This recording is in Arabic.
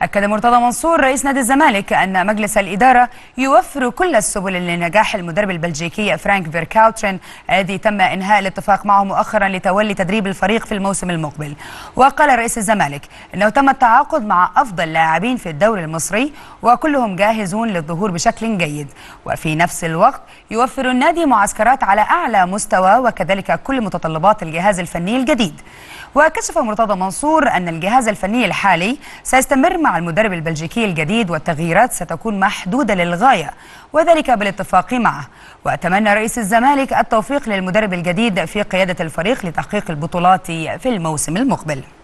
أكد مرتضى منصور رئيس نادي الزمالك أن مجلس الإدارة يوفر كل السبل لنجاح المدرب البلجيكي فرانك فيركاوتشن الذي تم إنهاء الاتفاق معه مؤخرا لتولي تدريب الفريق في الموسم المقبل. وقال رئيس الزمالك أنه تم التعاقد مع أفضل لاعبين في الدوري المصري وكلهم جاهزون للظهور بشكل جيد، وفي نفس الوقت يوفر النادي معسكرات على أعلى مستوى وكذلك كل متطلبات الجهاز الفني الجديد. وكشف مرتضى منصور أن الجهاز الفني الحالي سيستمر مع المدرب البلجيكي الجديد والتغييرات ستكون محدودة للغاية وذلك بالاتفاق معه. وأتمنى رئيس الزمالك التوفيق للمدرب الجديد في قيادة الفريق لتحقيق البطولات في الموسم المقبل.